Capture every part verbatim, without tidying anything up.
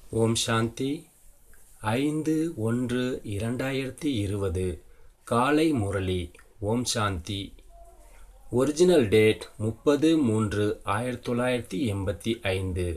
ஓம் சாந்தி. ஐந்து ஒன்று இரண்டாயிரத்தி இருபது காலை முரளி. ஓம் சாந்தி. ஒரிஜினல் டேட் முப்பது மூன்று ஆயிரத்தி தொள்ளாயிரத்தி எண்பத்தி ஐந்து.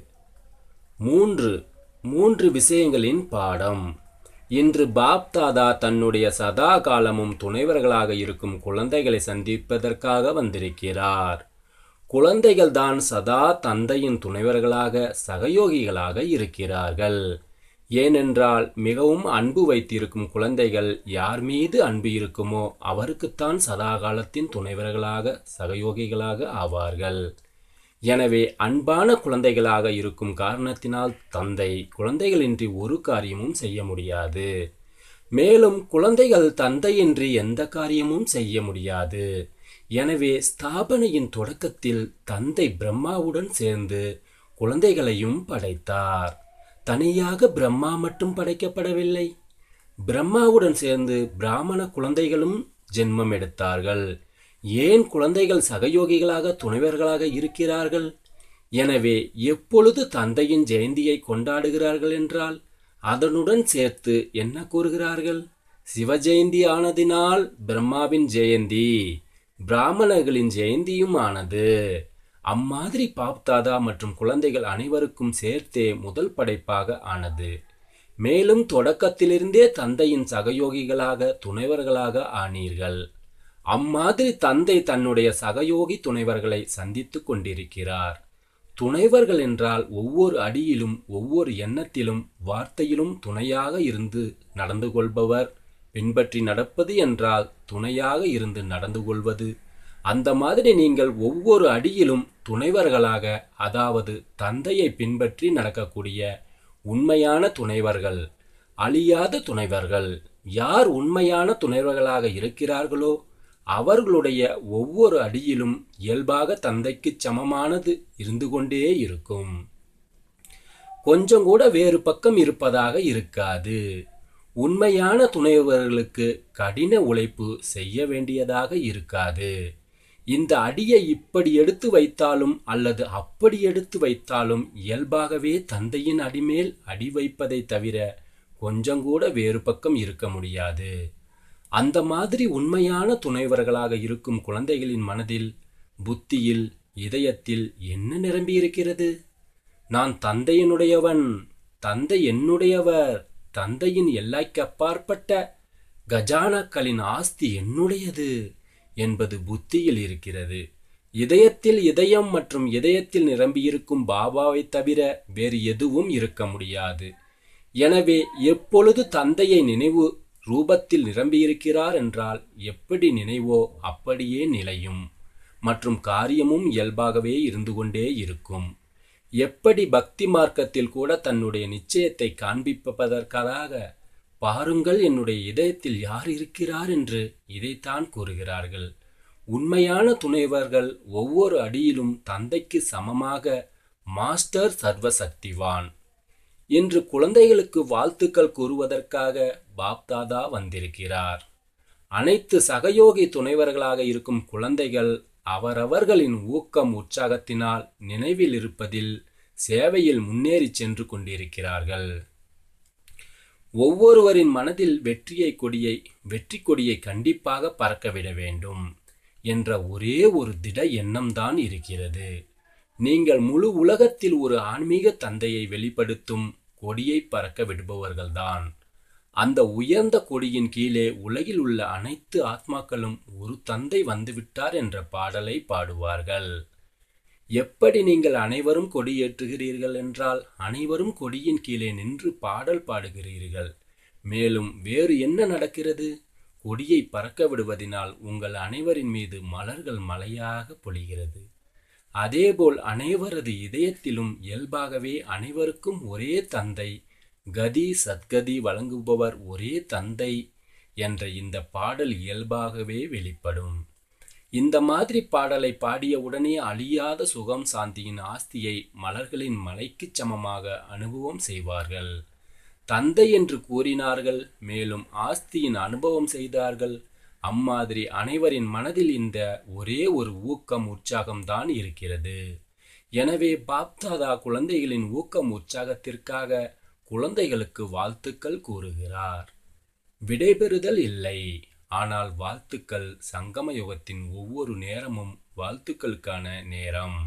மூன்று மூன்று விஷயங்களின் பாடம். இன்று பாப் தாதா தன்னுடைய சதா காலமும் துணைவர்களாக இருக்கும் குழந்தைகளை சந்திப்பதற்காக வந்திருக்கிறார். குழந்தைகள் தான் சதா தந்தையின் துணைவர்களாக சகயோகிகளாக இருக்கிறார்கள். ஏனென்றால் மிகவும் அன்பு வைத்திருக்கும் குழந்தைகள் யார் மீது அன்பு இருக்குமோ அவருக்குத்தான் சதா காலத்தின் துணைவர்களாக சகயோகிகளாக ஆவார்கள். எனவே அன்பான குழந்தைகளாக இருக்கும் காரணத்தினால் தந்தை குழந்தைகளின்றி ஒரு காரியமும் செய்ய முடியாது. மேலும் குழந்தைகள் தந்தையின்றி எந்த காரியமும் செய்ய முடியாது. எனவே ஸ்தாபனையின் தொடக்கத்தில் தந்தை பிரம்மாவுடன் சேர்ந்து குழந்தைகளையும் படைத்தார். தனியாக பிரம்மா மட்டும் படைக்கப்படவில்லை. பிரம்மாவுடன் சேர்ந்து பிராமண குழந்தைகளும் ஜென்மம் எடுத்தார்கள். ஏன் குழந்தைகள் சகயோகிகளாக துணைவர்களாக இருக்கிறார்கள்? எனவே எப்பொழுது தந்தையின் ஜெயந்தியை கொண்டாடுகிறார்கள் என்றால் அதனுடன் சேர்த்து என்ன கூறுகிறார்கள்? சிவஜெயந்தி ஆனதினால் பிரம்மாவின் ஜெயந்தி, பிராமணர்களின் ஜெயந்தியும் ஆனது. அம்மாதிரி பாப் தாதா மற்றும் குழந்தைகள் அனைவருக்கும் சேர்த்தே முதல் படைப்பாக ஆனது. மேலும் தொடக்கத்திலிருந்தே தந்தையின் சகயோகிகளாக துணைவர்களாக ஆனீர்கள். அம்மாதிரி தந்தை தன்னுடைய சகயோகி துணைவர்களை சந்தித்து கொண்டிருக்கிறார். துணைவர்கள் என்றால் ஒவ்வொரு அடியிலும் ஒவ்வொரு எண்ணத்திலும் வார்த்தையிலும் துணையாக இருந்து நடந்து கொள்பவர். பின்பற்றி நடப்பது என்றால் துணையாக இருந்து நடந்து கொள்வது. அந்த மாதிரி நீங்கள் ஒவ்வொரு அடியிலும் துணைவர்களாக, அதாவது தந்தையை பின்பற்றி நடக்கக்கூடிய உண்மையான துணைவர்கள், அழியாத துணைவர்கள். யார் உண்மையான துணைவர்களாக இருக்கிறார்களோ அவர்களுடைய ஒவ்வொரு அடியிலும் இயல்பாக தந்தைக்கு சமமானது இருந்து கொண்டே இருக்கும். கொஞ்சம் கூட வேறு பக்கம் இருப்பதாக இருக்காது. உண்மையான துணைவர்களுக்கு கடின உழைப்பு செய்ய வேண்டியதாக இருக்காது. இந்த அடியை இப்படி எடுத்து வைத்தாலும் அல்லது அப்படி எடுத்து வைத்தாலும் இயல்பாகவே தந்தையின் அடிமேல் அடி வைப்பதை தவிர கொஞ்சம் கூட வேறு பக்கம் இருக்க முடியாது. அந்த மாதிரி உண்மையான துணைவர்களாக இருக்கும் குழந்தைகளின் மனதில், புத்தியில், இதயத்தில் என்ன நிரம்பி இருக்கிறது? நான் தந்தையினுடையவன், தந்தை என்னுடையவர், தந்தையின் எல்லைக்கு அப்பாற்பட்ட கஜானாக்களின் ஆஸ்தி என்னுடையது என்பது புத்தியில் இருக்கிறது. இதயத்தில் இதயம் மற்றும் இதயத்தில் நிரம்பியிருக்கும் பாபாவை தவிர வேறு எதுவும் இருக்க முடியாது. எனவே எப்பொழுது தந்தையை நினைவு ரூபத்தில் நிரம்பியிருக்கிறார் என்றால் எப்படி நினைவோ அப்படியே நிலையும் மற்றும் காரியமும் இயல்பாகவே இருந்து கொண்டே இருக்கும். எப்படி பக்தி மார்க்கத்தில் கூட தன்னுடைய நிச்சயத்தை காண்பிப்பதற்காக பாருங்கள் என்னுடைய இதயத்தில் யார் இருக்கிறார் என்று இதைத்தான் கூறுகிறார்கள். உண்மையான துணைவர்கள் ஒவ்வொரு அடியிலும் தந்தைக்கு சமமாக மாஸ்டர் சர்வசக்திவான் என்று குழந்தைகளுக்கு வாழ்த்துக்கள் கூறுவதற்காக பாப்தாதா வந்திருக்கிறார். அனைத்து சகயோகி துணைவர்களாக இருக்கும் குழந்தைகள் அவரவர்களின் ஊக்கம் உற்சாகத்தினால் நினைவில் இருப்பதில் சேவையில் முன்னேறி சென்று கொண்டிருக்கிறார்கள். ஒவ்வொருவரின் மனதில் வெற்றியை கொடியை வெற்றி கொடியை கண்டிப்பாக பறக்கவிட வேண்டும் என்ற ஒரே ஒரு திட எண்ணம்தான் இருக்கிறது. நீங்கள் முழு உலகத்தில் ஒரு ஆன்மீக தந்தையை வெளிப்படுத்தும் கொடியை பறக்க விடுபவர்கள்தான். அந்த உயர்ந்த கொடியின் கீழே உலகில் உள்ள அனைத்து ஆத்மாக்களும் ஒரு தந்தை வந்துவிட்டார் என்ற பாடலை பாடுவார்கள். எப்படி நீங்கள் அனைவரும் கொடியேற்றுகிறீர்கள் என்றால் அனைவரும் கொடியின் கீழே நின்று பாடல் பாடுகிறீர்கள். மேலும் வேறு என்ன நடக்கிறது? கொடியை பறக்க விடுவதனால் உங்கள் அனைவரின் மீது மலர்கள் மலையாக பொழிகிறது. அதேபோல் அனைவரது இதயத்திலும் இயல்பாகவே அனைவருக்கும் ஒரே தந்தை, கதி சத்கதி வழங்குபவர் ஒரே தந்தை என்ற இந்த பாடல் இயல்பாகவே வெளிப்படும். இந்த மாதிரி பாடலை பாடிய உடனே அழியாத சுகம் சாந்தியின் ஆஸ்தியை மலர்களின் மலைக்கு சமமாக அனுபவம் செய்வார்கள். தந்தை என்று கூறினார்கள், மேலும் ஆஸ்தியின் அனுபவம் செய்தார்கள். அம்மாதிரி அனைவரின் மனதில் இந்த ஒரே ஒரு ஊக்கம் உற்சாகம்தான் இருக்கிறது. எனவே பாப்தாதா குழந்தைகளின் ஊக்கம் உற்சாகத்திற்காக குழந்தைகளுக்கு வாழ்த்துக்கள் கூறுகிறார். விடைபெறுதல் இல்லை, ஆனால் வாழ்த்துக்கள். சங்கம யுகத்தின் ஒவ்வொரு நேரமும் வாழ்த்துக்களுக்கான நேரம்.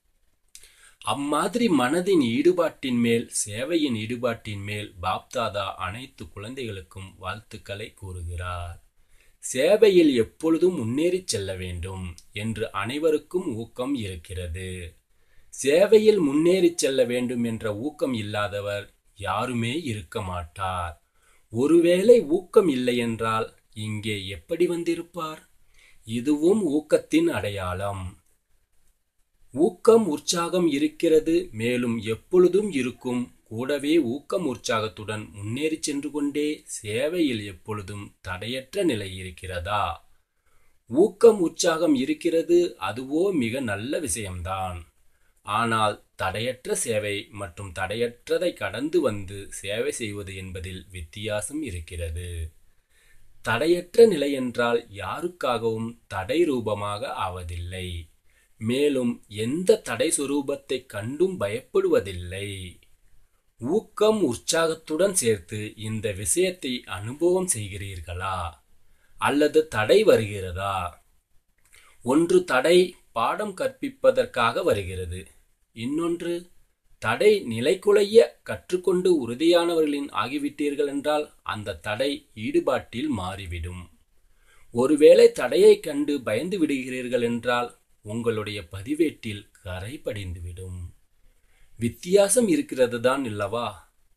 அம்மாதிரி மனதின் ஈடுபாட்டின் மேல், சேவையின் ஈடுபாட்டின் மேல் பாப்தாதா அனைத்து குழந்தைகளுக்கும் வாழ்த்துக்களை கூறுகிறார். சேவையில் எப்பொழுதும் முன்னேறி செல்ல வேண்டும் என்று அனைவருக்கும் ஊக்கம் இருக்கிறது. சேவையில் முன்னேறி செல்ல வேண்டும் என்ற ஊக்கம் இல்லாதவர் யாருமே இருக்க மாட்டார். ஒருவேளை ஊக்கம் இல்லை என்றால் இங்கே எப்படி வந்திருப்பார்? இதுவும் ஊக்கத்தின் அடையாளம். ஊக்கம், உற்சாகம் இருக்கிறது, மேலும் எப்பொழுதும் இருக்கும். கூடவே ஊக்கம் உற்சாகத்துடன் முன்னேறி சென்று கொண்டே சேவையில் எப்பொழுதும் தடையற்ற நிலை இருக்கிறதா? ஊக்கம் உற்சாகம் இருக்கிறது, அதுவோ மிக நல்ல விஷயம்தான். ஆனால் தடையற்ற சேவை மற்றும் தடையற்றதை கடந்து வந்து சேவை செய்வது என்பதில் வித்தியாசம் இருக்கிறது. தடையற்ற நிலை என்றால் யாருக்காகவும் தடை ரூபமாக ஆவதில்லை, மேலும் எந்த தடை சுரூபத்தை கண்டும் பயப்படுவதில்லை. ஊக்கம் உற்சாகத்துடன் சேர்த்து இந்த விஷயத்தை அனுபவம் செய்கிறீர்களா? அல்லது தடை வருகிறதா? ஒன்று தடை பாடம் கற்பிப்பதற்காக வருகிறது, இன்னொன்று தடை நிலைக்குலைய கற்றுக்கொண்டு உறுதியானவர்களின் ஆகிவிட்டீர்கள் என்றால் அந்த தடை ஈடுபாட்டில் மாறிவிடும். ஒருவேளை தடையை கண்டு பயந்து விடுகிறீர்கள் என்றால் உங்களுடைய பதிவேட்டில் கரை படிந்துவிடும். வித்தியாசம் இருக்கிறது தான் இல்லவா?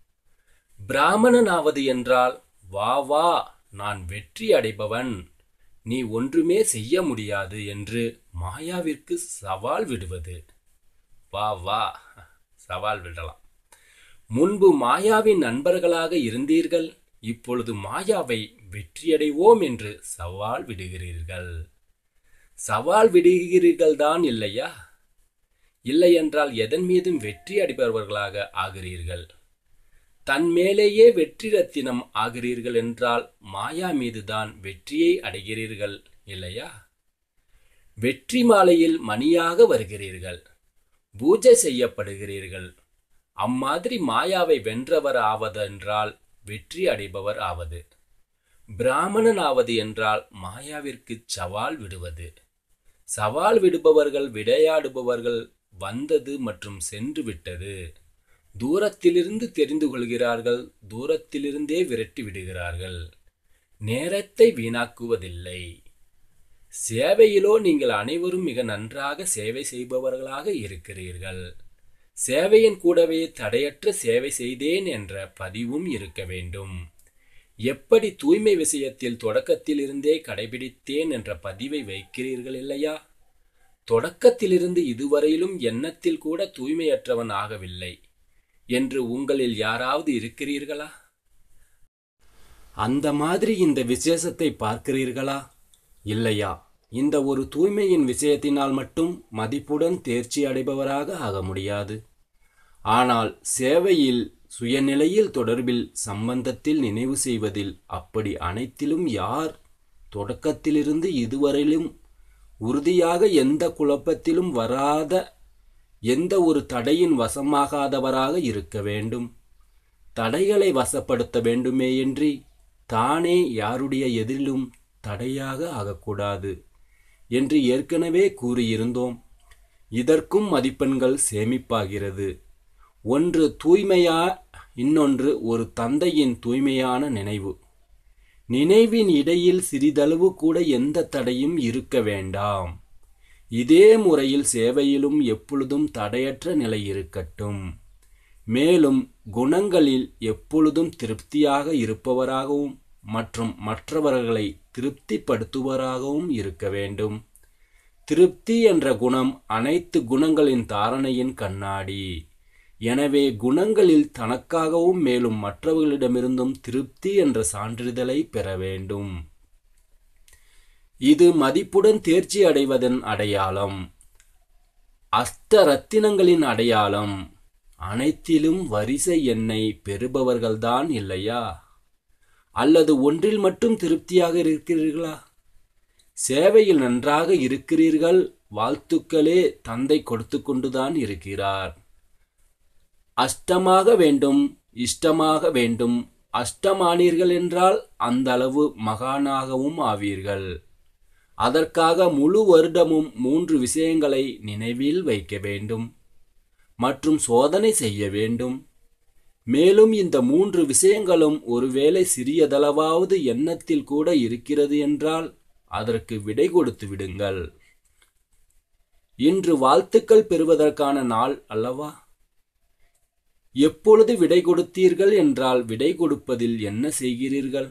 பிராமணன் ஆவது என்றால் வா வா, நான் வெற்றி அடைபவன், நீ ஒன்றுமே செய்ய முடியாது என்று மாயாவிற்கு சவால் விடுவது. வா வா, சவால் விடலாம். முன்பு மாயாவின் நண்பர்களாக இருந்தீர்கள், இப்பொழுது மாயாவை வெற்றியடைவோம் என்று சவால் விடுகிறீர்கள். சவால் விடுகிறீர்கள் தான் இல்லையா? இல்லை என்றால் எதன் மீதும் வெற்றி அடைபவர்களாக ஆகிறீர்கள். தன் மேலேயே வெற்றி ரத்தினம் ஆகிறீர்கள் என்றால் மாயா மீதுதான் வெற்றியை அடைகிறீர்கள் இல்லையா? வெற்றி மாலையில் மணியாக வருகிறீர்கள், பூஜை செய்யப்படுகிறீர்கள். அம்மாதிரி மாயாவை வென்றவர் ஆவதென்றால் வெற்றி அடைபவர் ஆவது. பிராமணன் ஆவது என்றால் மாயாவிற்கு சவால் விடுவது. சவால் விடுபவர்கள், விளையாடுபவர்கள் வந்தது மற்றும் சென்று விட்டது. தூரத்திலிருந்து தெரிந்து கொள்கிறார்கள், தூரத்திலிருந்தே விரட்டி விடுகிறார்கள். நேரத்தை வீணாக்குவதில்லை. சேவையிலோ நீங்கள் அனைவரும் மிக நன்றாக சேவை செய்பவர்களாக இருக்கிறீர்கள். சேவையின் கூடவே தடையற்ற சேவை செய்தேன் என்ற பதிவும் இருக்க வேண்டும். எப்படி தூய்மை விஷயத்தில் தொடக்கத்திலிருந்தே கடைபிடித்தேன் என்ற பதிவை வைக்கிறீர்கள் இல்லையா? தொடக்கத்திலிருந்து இதுவரையிலும் எண்ணத்தில் கூட தூய்மையற்றவன் ஆகவில்லை என்று உங்களில் யாராவது இருக்கிறீர்களா? அந்த மாதிரி இந்த விசேஷத்தை பார்க்கிறீர்களா இல்லையா? இந்த ஒரு தூய்மையின் விஷயத்தினால் மட்டும் மதிப்புடன் தேர்ச்சி அடைபவராக ஆக முடியாது. ஆனால் சேவையில், சுயநிலையில், தொடர்பில், சம்பந்தத்தில், நினைவு செய்வதில், அப்படி அனைத்திலும் யார் தொடக்கத்திலிருந்து இதுவரையிலும் உறுதியாக எந்த குழப்பத்திலும் வராத, எந்த ஒரு தடையின் வசமாகாதவராக இருக்க வேண்டும். தடைகளை வசப்படுத்த வேண்டுமேயின்றி தானே யாருடைய எதிரிலும் தடையாக ஆகக்கூடாது என்று ஏற்கனவே கூறியிருந்தோம். இதற்கும் மதிப்பெண்கள் சேமிப்பாகிறது. ஒன்று தூய்மையா, இன்னொன்று ஒரு தந்தையின் தூய்மையான நினைவு. நினைவின் இடையில் சிறிதளவு கூட எந்த தடையும் இருக்க வேண்டாம். இதே முறையில் சேவையிலும் எப்பொழுதும் தடையற்ற நிலை இருக்கட்டும். மேலும் குணங்களில் எப்பொழுதும் திருப்தியாக இருப்பவராகவும் மற்றும் மற்றவர்களை திருப்திப்படுத்துவராகவும் இருக்க வேண்டும். திருப்தி என்ற குணம் அனைத்து குணங்களின் தாரணையின் கண்ணாடி. எனவே குணங்களில் தனக்காகவும் மேலும் மற்றவர்களிடமிருந்தும் திருப்தி என்ற சான்றிதழை பெற வேண்டும். இது மதிப்புடன் தேர்ச்சி அடைவதன் அடையாளம், அஷ்ட ரத்தினங்களின் அடையாளம். அனைத்திலும் வரிசை எண்ணை பெறுபவர்கள்தான் இல்லையா? அல்லது ஒன்றில் மட்டும் திருப்தியாக இருக்கிறீர்களா? சேவையில் நன்றாக இருக்கிறீர்கள், வாழ்த்துக்களே தந்தை கொடுத்து கொண்டுதான் இருக்கிறார். அஷ்டமாக வேண்டும், இஷ்டமாக வேண்டும். அஷ்டமானீர்கள் என்றால் அந்த அளவு மகானாகவும் ஆவீர்கள். அதற்காக முழு வருடமும் மூன்று விஷயங்களை நினைவில் வைக்க வேண்டும் மற்றும் சோதனை செய்ய வேண்டும். மேலும் இந்த மூன்று விஷயங்களும் ஒருவேளை சிறியதளவாவது எண்ணத்தில் கூட இருக்கிறது என்றால் அதற்கு விடை கொடுத்து விடுங்கள். இன்று வாழ்த்துக்கள் பெறுவதற்கான நாள் அல்லவா? எப்பொழுது விடை கொடுத்தீர்கள் என்றால் விடை கொடுப்பதில் என்ன செய்கிறீர்கள்?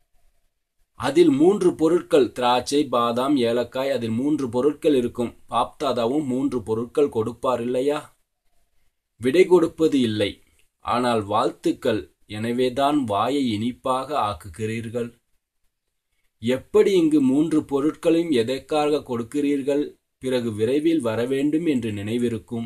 அதில் மூன்று பொருட்கள், திராட்சை, பாதாம், ஏலக்காய், அதில் மூன்று பொருட்கள் இருக்கும். பாப்தாதாவும் மூன்று பொருட்கள் கொடுப்பார் இல்லையா? விடை கொடுப்பது இல்லை, ஆனால் வாழ்த்துக்கள். எனவேதான் வாயை இனிப்பாக ஆக்குகிறீர்கள். எப்படி இங்கு மூன்று பொருட்களையும் எதற்காக கொடுக்கிறீர்கள்? பிறகு விரைவில் வரவேண்டும் என்று நினைவிருக்கும்.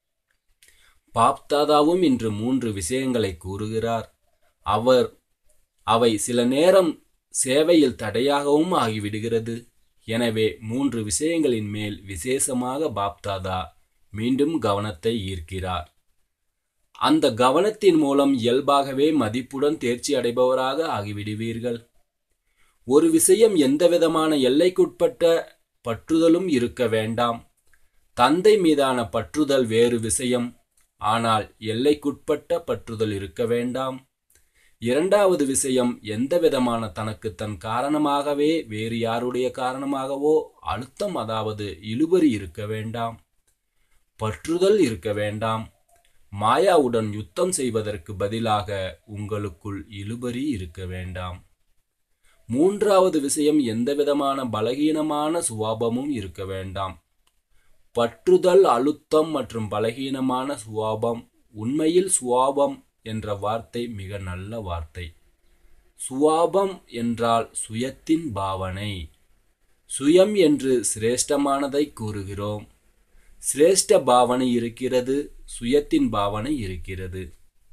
பாப்தாதாவும் இன்று மூன்று விஷயங்களை கூறுகிறார். அவர் அவை சில நேரம் சேவையில் தடையாகவும் ஆகிவிடுகிறது. எனவே மூன்று விஷயங்களின் மேல் விசேஷமாக பாப்தாதா மீண்டும் கவனத்தை ஈர்க்கிறார். அந்த கவனத்தின் மூலம் இயல்பாகவே மதிப்புடன் தேர்ச்சி அடைபவராக ஆகிவிடுவீர்கள். ஒரு விஷயம் எந்தவிதமான எல்லைக்குட்பட்ட பற்றுதலும் இருக்க வேண்டாம். தந்தை மீதான பற்றுதல் வேறு விஷயம், ஆனால் எல்லைக்குட்பட்ட பற்றுதல் இருக்க வேண்டாம். இரண்டாவது விஷயம், எந்தவிதமான தனக்கு தன் காரணமாகவே வேறு யாருடைய காரணமாகவோ அழுத்தம், அதாவது இழுபறி இருக்க வேண்டாம். பற்றுதல் இருக்க வேண்டாம். மாயாவுடன் யுத்தம் செய்வதற்கு பதிலாக உங்களுக்குள் இழுபறி இருக்க வேண்டாம். மூன்றாவது விஷயம், எந்தவிதமான பலகீனமான சுபாவமும் இருக்க வேண்டாம். பற்றுதல், அழுத்தம் மற்றும் பலகீனமான சுபாவம். உண்மையில் சுபாவம் என்ற வார்த்தை மிக நல்ல வார்த்தை. சுபாவம் என்றால் சுயத்தின் பாவனை. சுயம் என்று சிரேஷ்டமானதை கூறுகிறோம். சிரேஷ்ட பாவனை இருக்கிறது, சுயத்தின் பாவனை இருக்கிறது.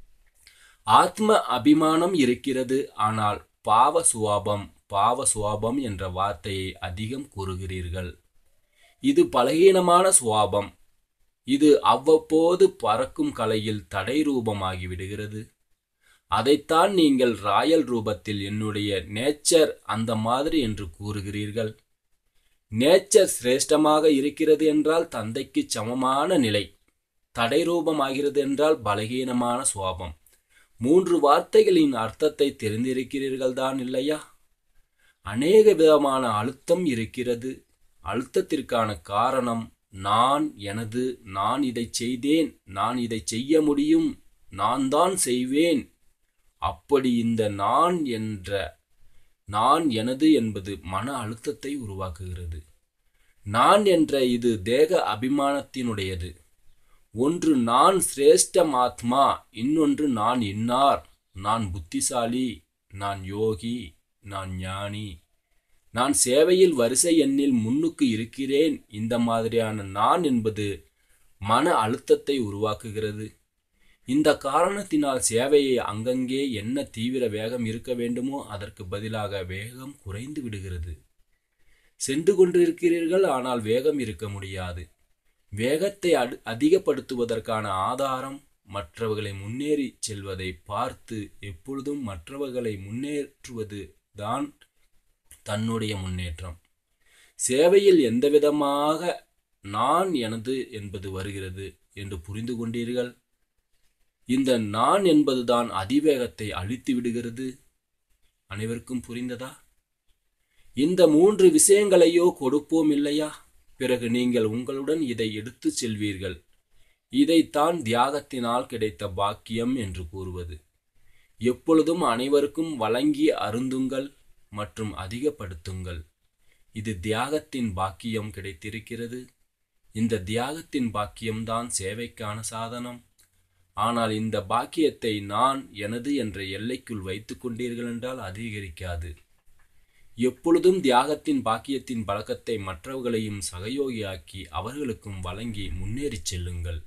ஆத்ம அபிமானம் இருக்கிறது, ஆனால் பாவ சுபாவம் பாவ சுபாவம் என்ற வார்த்தையை அதிகம் கூறுகிறீர்கள். இது பலகீனமான சுபாவம். இது அவ்வப்போது பறக்கும் கலையில் தடை ரூபமாகிவிடுகிறது. அதைத்தான் நீங்கள் ராயல் ரூபத்தில் என்னுடைய நேச்சர் அந்த மாதிரி என்று கூறுகிறீர்கள். நேச்சர் சிரேஷ்டமாக இருக்கிறது என்றால் தந்தைக்கு சமமான நிலை. தடை ரூபமாகிறது என்றால் பலகீனமான சுபாவம். மூன்று வார்த்தைகளின் அர்த்தத்தை தெரிந்திருக்கிறீர்கள் தான் இல்லையா? அநேக விதமான அழுத்தம் இருக்கிறது. அழுத்தத்திற்கான காரணம் நான், எனது, நான் இதை செய்தேன், நான் இதை செய்ய முடியும், நான் தான் செய்வேன். அப்படி இந்த நான் என்ற நான், எனது என்பது மன அழுத்தத்தை உருவாக்குகிறது. நான் என்ற இது தேக அபிமானத்தினுடையது. ஒன்று நான் சிரேஷ்டம் ஆத்மா, இன்னொன்று நான் இன்னார், நான் புத்திசாலி, நான் யோகி, நான் ஞானி, நான் சேவையில் வரிசை எண்ணில் முன்னுக்கு இருக்கிறேன். இந்த மாதிரியான நான் என்பது மன அழுத்தத்தை உருவாக்குகிறது. இந்த காரணத்தினால் சேவையை அங்கங்கே என்ன தீவிர வேகம் இருக்க வேண்டுமோ அதற்கு பதிலாக வேகம் குறைந்து விடுகிறது. சென்று கொண்டிருக்கிறீர்கள், ஆனால் வேகம் இருக்க முடியாது. வேகத்தை அதிகப்படுத்துவதற்கான ஆதாரம் மற்றவர்களை முன்னேறி செல்வதை பார்த்து எப்பொழுதும் மற்றவர்களை முன்னேற்றுவது தான் தன்னுடைய முன்னேற்றம். சேவையில் எந்தவிதமாக நான், எனது என்பது வருகிறது என்று புரிந்து கொண்டீர்கள். இந்த நான் என்பதுதான் அதிவேகத்தை அழித்து விடுகிறது. அனைவருக்கும் புரிந்ததா? இந்த மூன்று விஷயங்களையோ கொடுப்போம் இல்லையா? பிறகு நீங்கள் உங்களுடன் இதை எடுத்து செல்வீர்கள். இதைத்தான் தியாகத்தினால் கிடைத்த பாக்கியம் என்று கூறுவது. எப்பொழுதும் அனைவருக்கும் வழங்கி அருந்துங்கள் மற்றும் அதிகப்படுத்துங்கள். இது தியாகத்தின் பாக்கியம் கிடைத்திருக்கிறது. இந்த தியாகத்தின் பாக்கியம்தான் சேவைக்கான சாதனம். ஆனால் இந்த பாக்கியத்தை நான், எனது என்ற எல்லைக்குள் வைத்துக் கொண்டீர்கள் என்றால் அதிகரிக்காது. எப்பொழுதும் தியாகத்தின் பாக்கியத்தின் பழக்கத்தை மற்றவர்களையும் சகயோகியாக்கி அவர்களுக்கும் வழங்கி முன்னேறி செல்லுங்கள்.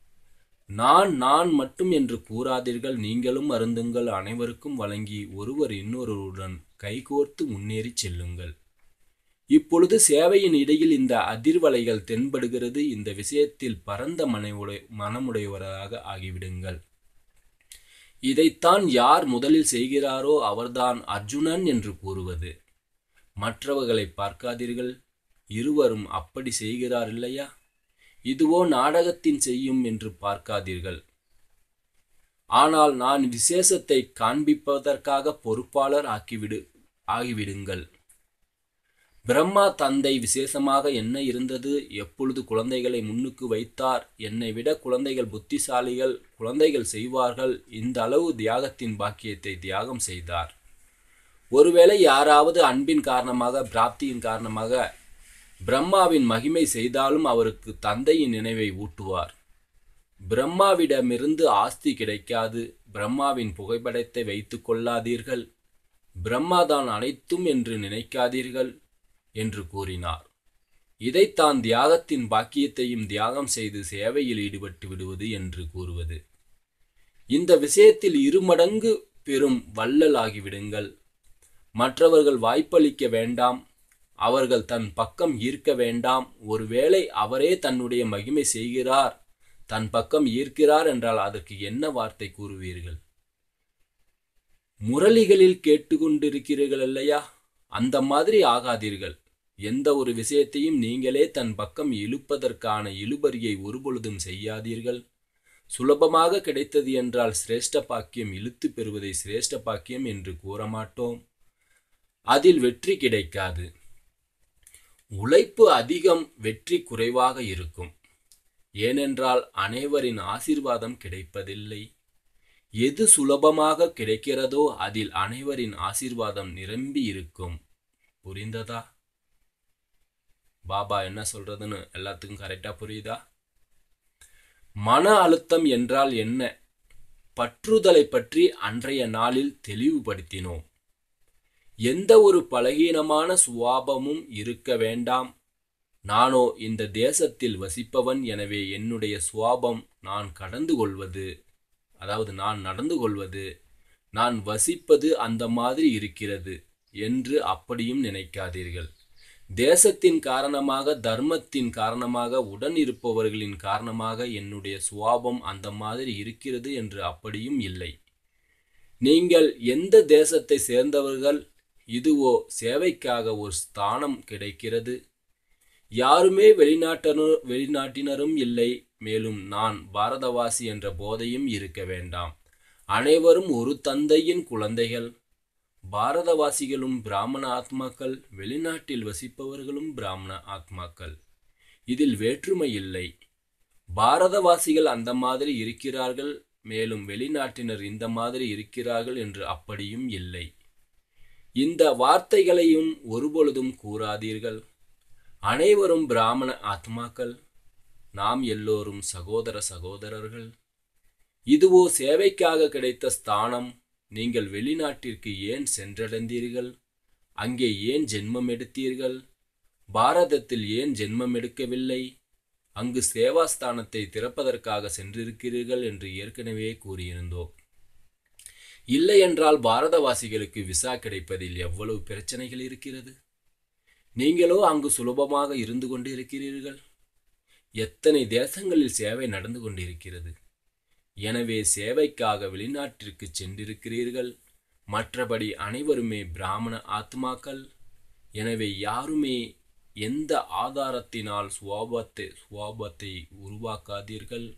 நான் நான் மட்டும் என்று கூறாதீர்கள். நீங்களும் அருந்துங்கள். அனைவருக்கும் வழங்கி ஒருவர் இன்னொருவருடன் கைகோர்த்து முன்னேறி செல்லுங்கள். இப்பொழுது சேவையின் இடையில் இந்த அதிர்வலைகள் தென்படுகிறது. இந்த விஷயத்தில் பரந்த மனமுடைய மனமுடையவராக ஆகிவிடுங்கள். இதைத்தான் யார் முதலில் செய்கிறாரோ அவர்தான் அர்ஜுனன் என்று கூறுவது. மற்றவர்களை பார்க்காதீர்கள், இருவரும் அப்படி செய்கிறார் இல்லையா, இதுவோ நாடகத்தின் செய்யும் என்று பார்க்காதீர்கள். ஆனால் நான் விசேஷத்தை காண்பிப்பதற்காக பொறுப்பாளர் ஆக்கிவிடு ஆகிவிடுங்கள். பிரம்மா தந்தை விசேஷமாக என்ன இருந்தது, எப்பொழுது குழந்தைகளை முன்னுக்கு வைத்தார், என்னை விட குழந்தைகள் புத்திசாலிகள், குழந்தைகள் செய்வார்கள், இந்த அளவு தியாகத்தின் பாக்கியத்தை தியாகம் செய்தார். ஒருவேளை யாராவது அன்பின் காரணமாக, பிராப்தியின் காரணமாக பிரம்மாவின் மகிமை செய்தாலும் அவருக்கு தந்தையின் நினைவை ஊட்டுவார். பிரம்மாவிடமிருந்து ஆஸ்தி கிடைக்காது, பிரம்மாவின் புகைப்படத்தை வைத்துக் கொள்ளாதீர்கள், பிரம்மாதான் அனைத்தும் என்று நினைக்காதீர்கள் என்று கூறினார். இதைத்தான் தியாகத்தின் பாக்கியத்தையும் தியாகம் செய்து சேவையில் ஈடுபட்டு விடுவது என்று கூறுவது. இந்த விஷயத்தில் இருமடங்கு பெரும் வள்ளல் ஆகிவிடுங்கள். மற்றவர்கள் வாய்ப்பளிக்க வேண்டாம், அவர்கள் தன் பக்கம் ஈர்க்க வேண்டாம். ஒருவேளை அவரே தன்னுடைய மகிமை செய்கிறார், தன் பக்கம் ஈர்க்கிறார் என்றால் அதற்கு என்ன வார்த்தை கூறுவீர்கள்? முரளிகளில் கேட்டுக்கொண்டிருக்கிறீர்கள் இல்லையா, அந்த மாதிரி ஆகாதீர்கள். எந்த ஒரு விஷயத்தையும் நீங்களே தன் பக்கம் இழுப்பதற்கான இழுபறியை ஒருபொழுதும் செய்யாதீர்கள். சுலபமாக கிடைத்தது என்றால் சிரேஷ்ட பாக்கியம் இழுத்து பெறுவதை சிரேஷ்ட பாக்கியம் என்று கூறமாட்டோம். அதில் வெற்றி கிடைக்காது. உழைப்பு அதிகம், வெற்றி குறைவாக இருக்கும். ஏனென்றால் அனைவரின் ஆசீர்வாதம் கிடைப்பதில்லை. எது சுலபமாக கிடைக்கிறதோ அதில் அனைவரின் ஆசீர்வாதம் நிரம்பி இருக்கும். புரிந்ததா? பாபா என்ன சொல்றதுன்னு எல்லாத்துக்கும் கரெக்டா புரியுதா? மன அழுத்தம் என்றால் என்ன? பற்றுதலை பற்றி அன்றைய நாளில் தெளிவுபடுத்தினோம். எந்த ஒரு பலகீனமான சுவாபமும் இருக்க வேண்டாம். நானோ இந்த தேசத்தில் வசிப்பவன், எனவே என்னுடைய சுவாபம் நான் கடந்து கொள்வது, அதாவது நான் நடந்து கொள்வது, நான் வசிப்பது அந்த மாதிரி இருக்கிறது என்று அப்படியும் நினைக்காதீர்கள். தேசத்தின் காரணமாக, தர்மத்தின் காரணமாக, உடன் இருப்பவர்களின் காரணமாக என்னுடைய சுவாபம் அந்த மாதிரி இருக்கிறது என்று அப்படியும் இல்லை. நீங்கள் எந்த தேசத்தை சேர்ந்தவர்கள், இதுவோ சேவைக்காக ஒரு ஸ்தானம் கிடைக்கிறது. யாருமே வெளிநாட்டனு வெளிநாட்டினரும் இல்லை. மேலும் நான் பாரதவாசி என்ற போதையும் இருக்க வேண்டாம். அனைவரும் ஒரு தந்தையின் குழந்தைகள். பாரதவாசிகளும் பிராமண ஆத்மாக்கள், வெளிநாட்டில் வசிப்பவர்களும் பிராமண ஆத்மாக்கள். இதில் வேற்றுமை இல்லை. பாரதவாசிகள் அந்த மாதிரி இருக்கிறார்கள், மேலும் வெளிநாட்டினர் இந்த மாதிரி இருக்கிறார்கள் என்று அப்படியும் இல்லை. இந்த வார்த்தைகளையும் ஒருபொழுதும் கூறாதீர்கள். அனைவரும் பிராமண ஆத்மாக்கள். நாம் எல்லோரும் சகோதர சகோதரர்கள். இதுவோ சேவைக்காக கிடைத்த ஸ்தானம். நீங்கள் வெளிநாட்டிற்கு ஏன் சென்றடைந்தீர்கள்? அங்கே ஏன் ஜென்மம் எடுத்தீர்கள்? பாரதத்தில் ஏன் ஜென்மம் எடுக்கவில்லை? அங்கு சேவாஸ்தானத்தை திறப்பதற்காக சென்றிருக்கிறீர்கள் என்று ஏற்கனவே கூறியிருந்தோம். இல்லை என்றால் பாரதவாசிகளுக்கு விசா கிடைப்பதில் எவ்வளவு பிரச்சனைகள் இருக்கிறது. நீங்களோ அங்கு சுலபமாக இருந்து கொண்டு இருக்கிறீர்கள். எத்தனை தேசங்களில் சேவை நடந்து கொண்டிருக்கிறது. எனவே சேவைக்காக வெளிநாட்டிற்கு சென்றிருக்கிறீர்கள். மற்றபடி அனைவருமே பிராமண ஆத்மாக்கள். எனவே யாருமே எந்த ஆதாரத்தினால் சுவாபத்தை சுவாபத்தை உருவாக்காதீர்கள்.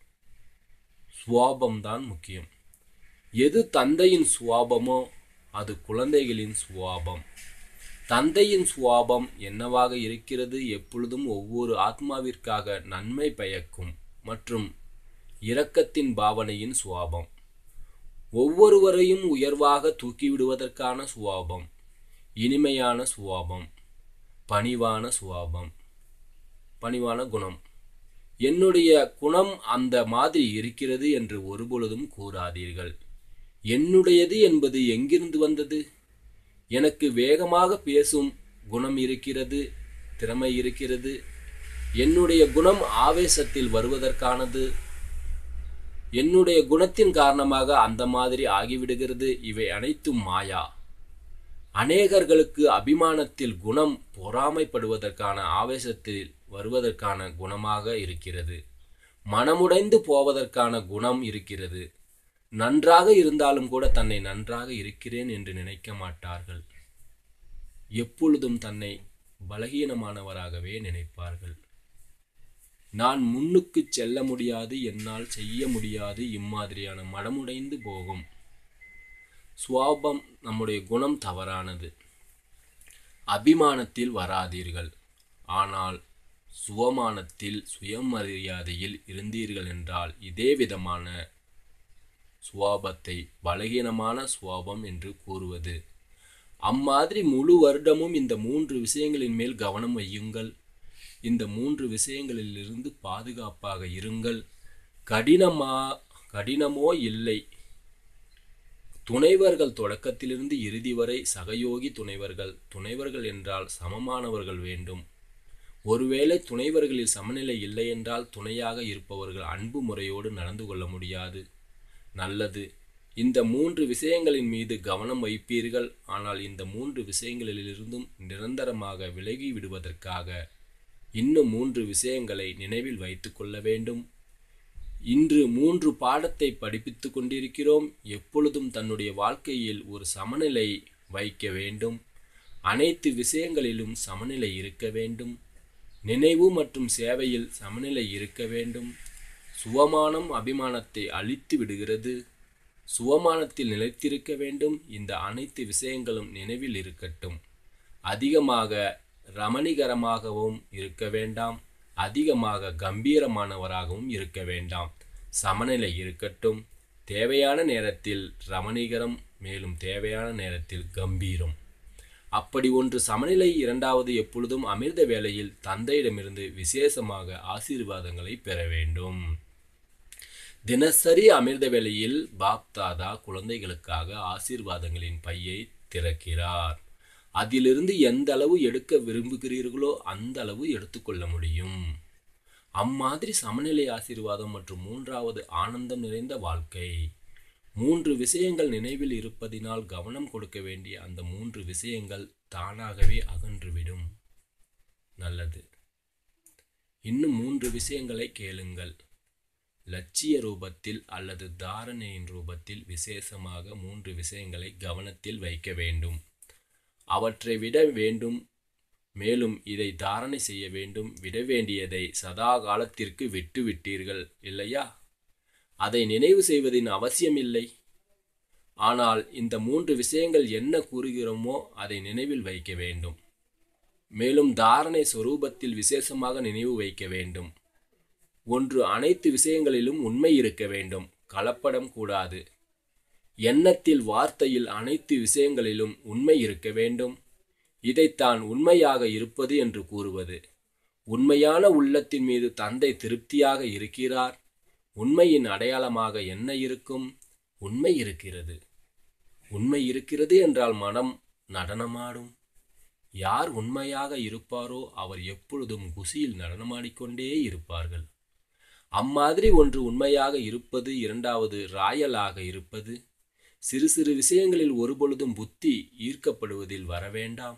சுவாபம்தான் முக்கியம். எது தந்தையின் சுவாபமோ அது குழந்தைகளின் சுவாபம். தந்தையின் சுவாபம் என்னவாக இருக்கிறது? எப்பொழுதும் ஒவ்வொரு ஆத்மாவிற்காக நன்மை பயக்கும் மற்றும் இரக்கத்தின் பாவனையின் சுவாபம். ஒவ்வொருவரையும் உயர்வாக தூக்கிவிடுவதற்கான சுவாபம், இனிமையான சுவாபம், பணிவான சுவாபம், பணிவான குணம். என்னுடைய குணம் அந்த மாதிரி இருக்கிறது என்று ஒருபொழுதும் கூறாதீர்கள். என்னுடையது என்பது எங்கிருந்து வந்தது? எனக்கு வேகமாக பேசும் குணம் இருக்கிறது, திறமை இருக்கிறது. என்னுடைய குணம் ஆவேசத்தில் வருவதற்கானது. என்னுடைய குணத்தின் காரணமாக அந்த மாதிரி ஆகிவிடுகிறது. இவை அனைத்தும் மாயா. அநேகர்களுக்கு அபிமானத்தில் குணம் பொறாமைப்படுவதற்கான, ஆவேசத்தில் வருவதற்கான குணமாக இருக்கிறது. மனமுடைந்து போவதற்கான குணம் இருக்கிறது. நன்றாக இருந்தாலும் கூட தன்னை நன்றாக இருக்கிறேன் என்று நினைக்க மாட்டார்கள். எப்பொழுதும் தன்னை பலகீனமானவராகவே நினைப்பார்கள். நான் முன்னுக்கு செல்ல முடியாது, என்னால் செய்ய முடியாது, இம்மாதிரியான மனமுடைந்து போகும் சுவாபம் நம்முடைய குணம் தவறானது. அபிமானத்தில் வராதீர்கள். ஆனால் சுவமானத்தில் சுயமரியாதையில் இருந்தீர்கள் என்றால் இதே விதமான சுவாபத்தை பலகீனமான சுவாபம் என்று கூறுவது. அம்மாதிரி முழு வருடமும் இந்த மூன்று விஷயங்களின் மேல் கவனம் வையுங்கள். இந்த மூன்று விஷயங்களிலிருந்து பாதுகாப்பாக இருங்கள். கடினமா கடினமோ இல்லை. துணைவர்கள் தொடக்கத்திலிருந்து இறுதி வரை சகயோகி துணைவர்கள். துணைவர்கள் என்றால் சமமானவர்கள் வேண்டும். ஒருவேளை துணைவர்களில் சமநிலை இல்லை என்றால் துணையாக இருப்பவர்கள் அன்பு முறையோடு நடந்து கொள்ள முடியாது. நல்லது. இந்த மூன்று விஷயங்களின் மீது கவனம் வைப்பீர்கள். ஆனால் இந்த மூன்று விஷயங்களிலிருந்தும் நிரந்தரமாக விலகி விடுவதற்காக இன்னும் மூன்று விஷயங்களை நினைவில் வைத்து கொள்ள வேண்டும். இன்று மூன்று பாடத்தை படிப்பித்து கொண்டிருக்கிறோம். எப்பொழுதும் தன்னுடைய வாழ்க்கையில் ஒரு சமநிலை வைக்க வேண்டும். அனைத்து விஷயங்களிலும் சமநிலை இருக்க வேண்டும். நினைவு மற்றும் சேவையில் சமநிலை இருக்க வேண்டும். சுவமானம் அபிமானத்தை அழித்து விடுகிறது. சுவமானத்தில் நிலைத்திருக்க வேண்டும். இந்த அனைத்து விஷயங்களும் நினைவில் இருக்கட்டும். அதிகமாக ரமணிகரமாகவும் இருக்க வேண்டாம், அதிகமாக கம்பீரமானவராகவும் இருக்க வேண்டாம். சமநிலை இருக்கட்டும். தேவையான நேரத்தில் ரமணிகரம், மேலும் தேவையான நேரத்தில் கம்பீரம். அப்படி ஒன்று சமநிலை. இரண்டாவது, எப்பொழுதும் அமிர்த வேளையில் தந்தையிடமிருந்து விசேஷமாக ஆசீர்வாதங்களை பெற வேண்டும். தினசரி அமிர்த வேளையில் பாப்தாதா குழந்தைகளுக்காக ஆசீர்வாதங்களின் பையை திறக்கிறார். அதிலிருந்து எந்த அளவு எடுக்க விரும்புகிறீர்களோ அந்த அளவு எடுத்துக்கொள்ள முடியும். அம்மாதிரி சமநிலை ஆசீர்வாதம் மற்றும் மூன்றாவது ஆனந்தம் நிறைந்த வாழ்க்கை. மூன்று விஷயங்கள் நினைவில் இருப்பதினால் கவனம் கொடுக்க வேண்டிய அந்த மூன்று விஷயங்கள் தானாகவே அகன்றுவிடும். நல்லது. இன்னும் மூன்று விஷயங்களை கேளுங்கள். லட்சிய ரூபத்தில் அல்லது தாரணையின் ரூபத்தில் விசேஷமாக மூன்று விஷயங்களை கவனத்தில் வைக்க வேண்டும். அவற்றை விட வேண்டும். மேலும் இதை தாரணை செய்ய வேண்டும். விட வேண்டியதை சதா காலத்திற்கு விட்டுவிட்டீர்கள் இல்லையா? அதை நினைவு செய்வதின் அவசியமில்லை. ஆனால் இந்த மூன்று விஷயங்கள் என்ன கூறுகிறோமோ அதை நினைவில் வைக்க வேண்டும். மேலும் தாரணை சொரூபத்தில் விசேஷமாக நினைவு வைக்க வேண்டும். ஒன்று, அனைத்து விஷயங்களிலும் உண்மை இருக்க வேண்டும். கலப்படம் கூடாது. எண்ணத்தில், வார்த்தையில், அனைத்து விஷயங்களிலும் உண்மை இருக்க வேண்டும். இதைத்தான் உண்மையாக இருப்பது என்று கூறுவது. உண்மையான உள்ளத்தின் மீது தந்தை திருப்தியாக இருக்கிறார். உண்மையின் அடையாளமாக என்ன இருக்கும்? உண்மை இருக்கிறது. உண்மை இருக்கிறது என்றால் மனம் நடனமாடும். யார் உண்மையாக இருப்பாரோ அவர் எப்பொழுதும் குசியில் நடனமாடிக்கொண்டே இருப்பார்கள். அம்மாதிரி ஒன்று உண்மையாக இருப்பது. இரண்டாவது, ராயலாக இருப்பது. சிறு சிறு விஷயங்களில் ஒருபொழுதும் புத்தி ஈர்க்கப்படுவதில் வரவேண்டாம்.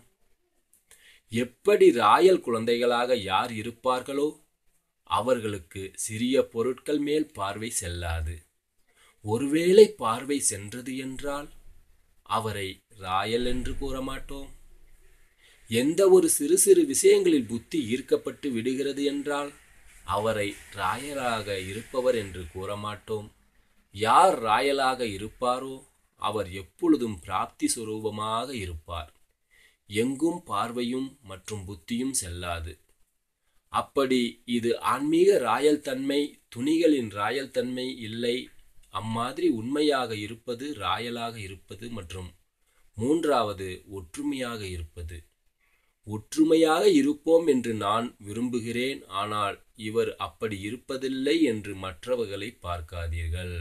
எப்படி ராயல் குழந்தைகளாக யார் இருப்பார்களோ அவர்களுக்கு சிறிய பொருட்கள் மேல் பார்வை செல்லாது. ஒருவேளை பார்வை சென்றது என்றால் அவரை ராயல் என்று கூற மாட்டோம். எந்த ஒரு சிறு சிறு விஷயங்களில் புத்தி ஈர்க்கப்பட்டு விடுகிறது என்றால் அவரை ராயலாக இருப்பவர் என்று கூற மாட்டோம். யார் ராயலாக இருப்பாரோ அவர் எப்பொழுதும் பிராப்தி சுரூபமாக இருப்பார். எங்கும் பார்வையும் மற்றும் புத்தியும் செல்லாது. அப்படி இது ஆன்மீக ராயல் தன்மை, துணிகளின் ராயல் தன்மை இல்லை. அம்மாதிரி உண்மையாக இருப்பது, ராயலாக இருப்பது மற்றும் மூன்றாவது ஒற்றுமையாக இருப்பது. ஒற்றுமையாக இருப்போம் என்று நான் விரும்புகிறேன். ஆனால் இவர் அப்படி இருப்பதில்லை என்று மற்றவர்களை பார்க்காதீர்கள்.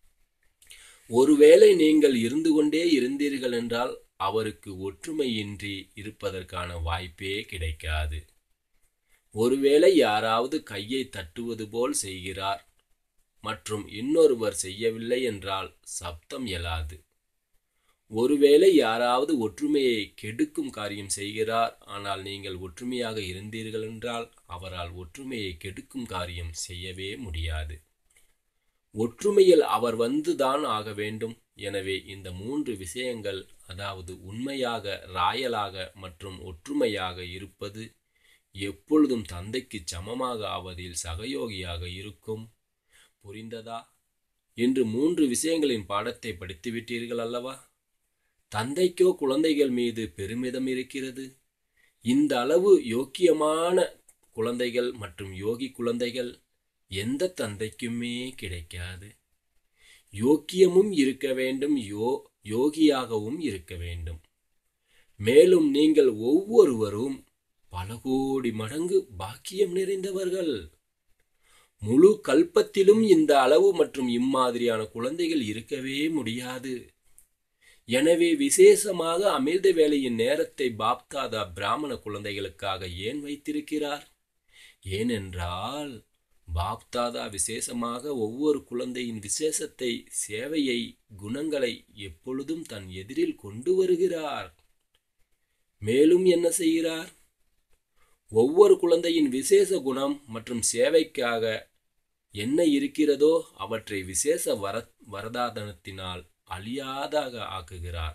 ஒருவேளை நீங்கள் இருந்து கொண்டே இருந்தீர்கள் என்றால் அவருக்கு ஒற்றுமையின்றி இருப்பதற்கான வாய்ப்பே கிடைக்காது. ஒருவேளை யாராவது கையை தட்டுவது போல் செய்கிறார் மற்றும் இன்னொருவர் செய்யவில்லை என்றால் சப்தம் எழாது. ஒருவேளை யாராவது ஒற்றுமையை கெடுக்கும் காரியம் செய்கிறார், ஆனால் நீங்கள் ஒற்றுமையாக இருந்தீர்கள் என்றால் அவரால் ஒற்றுமையை கெடுக்கும் காரியம் செய்யவே முடியாது. ஒற்றுமையில் அவர் வந்துதான் ஆக வேண்டும். எனவே இந்த மூன்று விஷயங்கள், அதாவது உண்மையாக, ராயலாக மற்றும் ஒற்றுமையாக இருப்பது, எப்பொழுதும் தந்தைக்கு சமமாக ஆவதில் சகயோகியாக இருக்கும். புரிந்ததா? இன்று மூன்று விஷயங்களின் பாடத்தை படித்துவிட்டீர்கள் அல்லவா? தந்தைக்கோ குழந்தைகள் மீது பெருமிதம் இருக்கிறது. இந்த அளவு யோக்கியமான குழந்தைகள் மற்றும் யோகி குழந்தைகள் எந்த தந்தைக்குமே கிடைக்காது. யோக்கியமும் இருக்க வேண்டும், யோ யோகியாகவும் இருக்க வேண்டும். மேலும் நீங்கள் ஒவ்வொருவரும் பல கோடி மடங்கு பாக்கியம் நிறைந்தவர்கள். முழு கல்பத்திலும் இந்த அளவு மற்றும் இம்மாதிரியான குழந்தைகள் இருக்கவே முடியாது. எனவே விசேஷமாக அமிர்த வேளையின் நேரத்தை பாப்தாதா பிராமண குழந்தைகளுக்காக ஏன் வைத்திருக்கிறார்? ஏனென்றால் பாப்தாதா விசேஷமாக ஒவ்வொரு குழந்தையின் விசேஷத்தை, சேவையை, குணங்களை எப்பொழுதும் தன் எதிரில் கொண்டு வருகிறார். மேலும் என்ன செய்கிறார்? ஒவ்வொரு குழந்தையின் விசேஷ குணம் மற்றும் சேவைக்காக என்ன இருக்கிறதோ அவற்றை விசேஷ வர வரதானத்தினால் அழியாதாக ஆக்குகிறார்.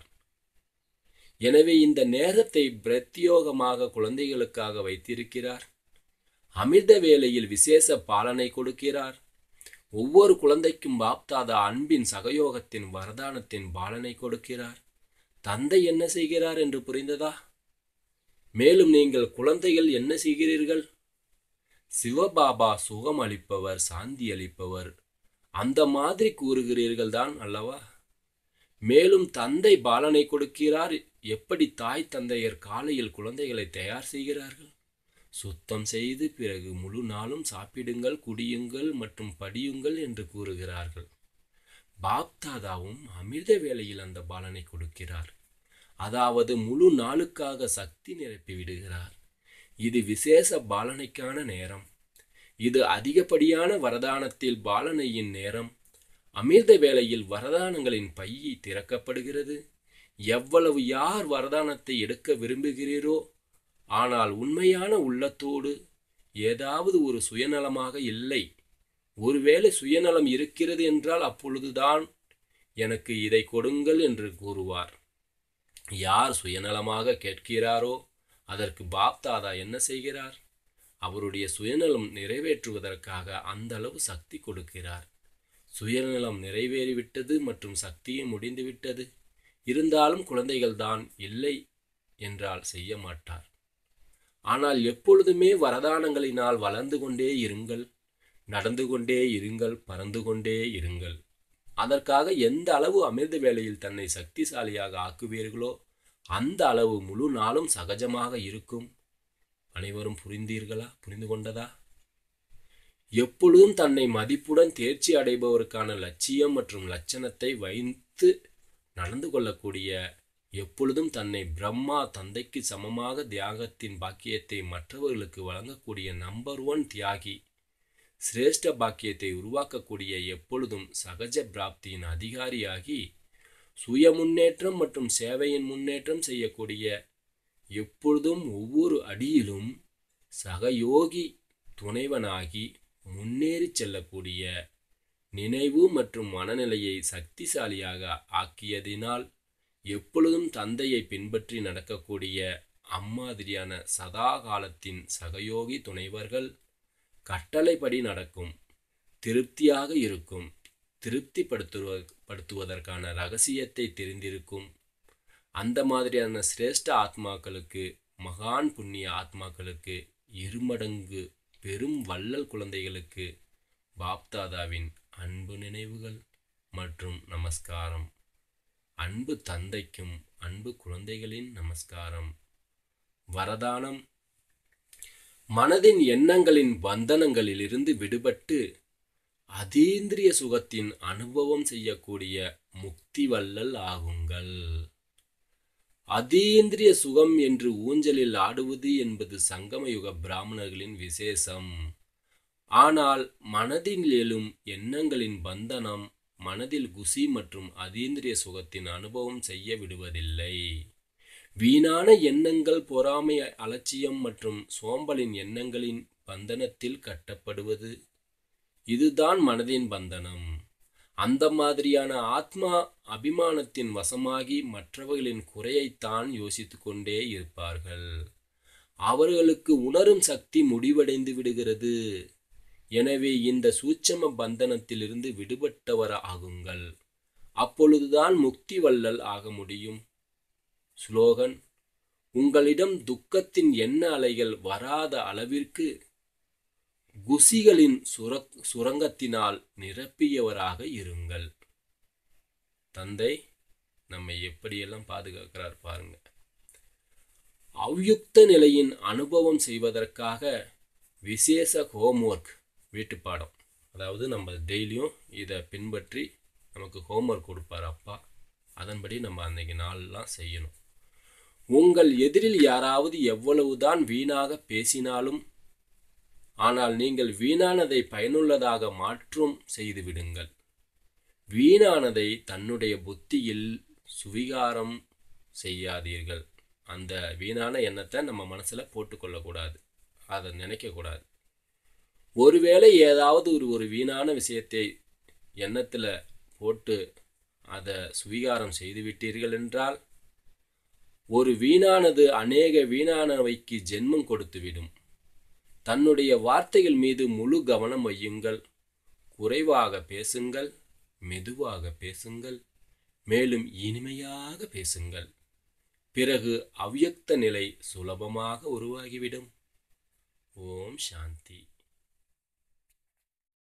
எனவே இந்த நேரத்தை பிரத்யோகமாக குழந்தைகளுக்காக வைத்திருக்கிறார். அமிர்த வேளையில் விசேஷ பாலனை கொடுக்கிறார். ஒவ்வொரு குழந்தைக்கும் பாப்தாதா அன்பின் சகயோகத்தின் வரதானத்தின் பாலனை கொடுக்கிறார். தந்தை என்ன செய்கிறார் என்று புரிந்ததா? மேலும் நீங்கள் குழந்தைகள் என்ன செய்கிறீர்கள்? சிவபாபா சுகம் அளிப்பவர், சாந்தி அளிப்பவர், அந்த மாதிரி கூறுகிறீர்கள் தான் அல்லவா? மேலும் தந்தை பாலனை கொடுக்கிறார். எப்படி தாய் தந்தையர் காலையில் குழந்தைகளை தயார் செய்கிறார்கள்? சுத்தம் செய்து பிறகு முழு நாளும் சாப்பிடுங்கள், குடியுங்கள் மற்றும் படியுங்கள் என்று கூறுகிறார்கள். பாப்தாதாவும் அமிர்த வேளையில் அந்த பாலனை கொடுக்கிறார். அதாவது முழு நாளுக்காக சக்தி நிரப்பி விடுகிறார். இது விசேஷ பாலனைக்கான நேரம். இது அதிகப்படியான வரதானத்தில் பாலனையின் நேரம். அமிர்த வேளையில் வரதானங்களின் பையை திறக்கப்படுகிறது. எவ்வளவு யார் வரதானத்தை எடுக்க விரும்புகிறீரோ, ஆனால் உண்மையான உள்ளத்தோடு, ஏதாவது ஒரு சுயநலமாக இல்லை. ஒருவேளை சுயநலம் இருக்கிறது என்றால் அப்பொழுதுதான் எனக்கு இதை கொடுங்கள் என்று கூறுவார். யார் சுயநலமாக கேட்கிறாரோ அதற்கு பாப்தாதா என்ன செய்கிறார்? அவருடைய சுயநலம் நிறைவேற்றுவதற்காக அந்த அளவு சக்தி கொடுக்கிறார். சுயநலம் நிறைவேறிவிட்டது மற்றும் சக்தியும் முடிந்துவிட்டது. இருந்தாலும் குழந்தைகள் தான் இல்லை என்றால் செய்ய மாட்டார். ஆனால் எப்பொழுதுமே வரதானங்களினால் வளர்ந்து கொண்டே இருங்கள், நடந்து கொண்டே இருங்கள், பறந்து கொண்டே இருங்கள். அதற்காக எந்த அளவு அமிர்த வேளையில் தன்னை சக்திசாலியாக ஆக்குவீர்களோ அந்த அளவு முழு நாளும் சகஜமாக இருக்கும். அனைவரும் புரிந்தீர்களா? புரிந்து கொண்டதா? எப்பொழுதும் தன்னை மதிப்புடன் தேர்ச்சி அடைபவருக்கான லட்சியம் மற்றும் லட்சணத்தை வைத்து நடந்து கொள்ளக்கூடிய, எப்பொழுதும் தன்னை பிரம்மா தந்தைக்கு சமமாக தியாகத்தின் பாக்கியத்தை மற்றவர்களுக்கு வழங்கக்கூடிய நம்பர் ஒன் தியாகி, சிரேஷ்ட பாக்கியத்தை உருவாக்கக்கூடிய, எப்பொழுதும் சகஜ பிராப்தியின் அதிகாரியாகி சுய முன்னேற்றம் மற்றும் சேவையின் முன்னேற்றம் செய்யக்கூடிய, எப்பொழுதும் ஒவ்வொரு அடியிலும் சகயோகி துணைவனாகி முன்னேறி செல்லக்கூடிய நினைவு மற்றும் மனநிலையை சக்திசாலியாக ஆக்கியதினால் எப்பொழுதும் தந்தையை பின்பற்றி நடக்கக்கூடிய அம்மாதிரியான சதா காலத்தின் சகயோகி துணைவர்கள் கட்டளைப்படி நடக்கும், திருப்தியாக இருக்கும், திருப்திப்படுத்துவ படுத்துவதற்கான ரகசியத்தை தெரிந்திருக்கும். அந்த மாதிரியான சிரேஷ்ட ஆத்மாக்களுக்கு, மகான் புண்ணிய ஆத்மாக்களுக்கு, இருமடங்கு பெரும் வள்ளல் குழந்தைகளுக்கு பாப்தாதாவின் அன்பு நினைவுகள் மற்றும் நமஸ்காரம். அன்பு தந்தைக்கும் அன்பு குழந்தைகளின் நமஸ்காரம். வரதானம்: மனதின் எண்ணங்களின் பந்தனங்களிலிருந்து விடுபட்டு அதீந்திரிய சுகத்தின் அனுபவம் செய்யக்கூடிய முக்தி வள்ளல் ஆகுங்கள். அதீந்திரிய சுகம் என்று ஊஞ்சலில் ஆடுவது என்பது சங்கமயுக பிராமணர்களின் விசேஷம். ஆனால் மனதில் எழும் எண்ணங்களின் பந்தனம் மனதில் குசி மற்றும் அதீந்திரிய சுகத்தின் அனுபவம் செய்ய விடுவதில்லை. வீணான எண்ணங்கள், பொறாமை, அலட்சியம் மற்றும் சோம்பலின் எண்ணங்களின் பந்தனத்தில் கட்டப்படுவது, இதுதான் மனதின் பந்தனம். அந்த மாதிரியான ஆத்மா அபிமானத்தின் வசமாகி மற்றவர்களின் குறையைத்தான் யோசித்து கொண்டே இருப்பார்கள். அவர்களுக்கு உணரும் சக்தி முடிவடைந்து விடுகிறது. எனவே இந்த சூட்சம பந்தனத்திலிருந்து விடுபட்டவர் ஆகுங்கள். அப்பொழுதுதான் முக்தி வள்ளல் ஆக முடியும். ஸ்லோகன்: உங்களிடம் துக்கத்தின் எண்ண அலைகள் வராத அளவிற்கு குசிகளின் சுர சுரங்கத்தினால் நிரப்பியவராக இருங்கள். தந்தை நம்மை எப்படியெல்லாம் பாதுகாக்கிறார் பாருங்க. அவ்யுக்த நிலையின் அனுபவம் செய்வதற்காக விசேஷ ஹோம்ஒர்க், வீட்டுப்பாடம், அதாவது நம்ம டெய்லியும் இதை பின்பற்றி நமக்கு ஹோம்ஒர்க் கொடுப்பார் அப்பா. அதன்படி நம்ம அன்னைக்கு நாளெல்லாம் செய்யணும். உங்கள் எதிரில் யாராவது எவ்வளவுதான் வீணாக பேசினாலும், ஆனால் நீங்கள் வீணானதை பயனுள்ளதாக மாற்றும் செய்து விடுங்கள். வீணானதை தன்னுடைய புத்தியில் சுவிகாரம் செய்யாதீர்கள். அந்த வீணான எண்ணத்தை நம்ம மனசுல போட்டுக்கொள்ளக்கூடாது, அதை நினைக்கக்கூடாது. ஒருவேளை ஏதாவது ஒரு ஒரு வீணான விஷயத்தை எண்ணத்தில் போட்டு அதை சுவிகாரம் செய்து விட்டீர்கள் என்றால், ஒரு வீணானது அநேக வீணானவைக்கு ஜென்மம் கொடுத்துவிடும். தன்னுடைய வார்த்தைகள் மீது முழு கவனம் வையுங்கள். குறைவாக பேசுங்கள், மெதுவாக பேசுங்கள், மேலும் இனிமையாக பேசுங்கள். பிறகு அவ்யக்த நிலை சுலபமாக உருவாகிவிடும். ஓம் சாந்தி.